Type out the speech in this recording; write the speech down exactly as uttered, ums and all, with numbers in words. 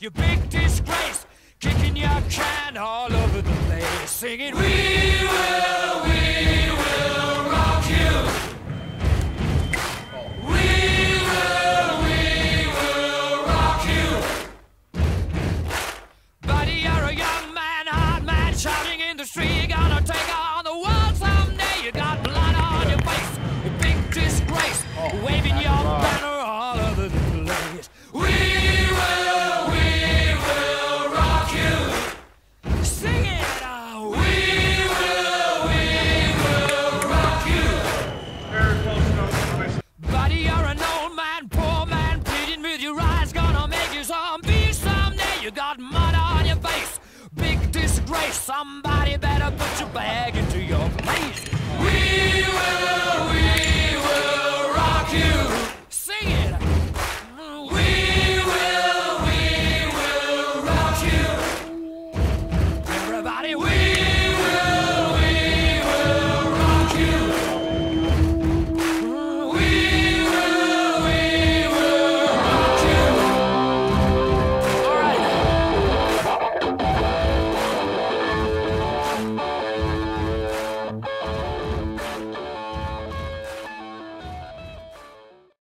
you big disgrace, kicking your can all over the place, singing, we will, we will rock you. We will, we will rock you. Buddy, you're a young man, hard man, shouting in the street, you're gonna take on the world someday. You got blood on your face, a big disgrace, oh, waving your banner all over the place. We will, we will rock you. Sing it out. We will, we will rock you. Very close enough. Buddy, you're an old man, poor man, pleading with your eyes, gonna make you zombie someday. You got mud on your face, big disgrace. Somebody better put your bag into your place. We will, we will rock you.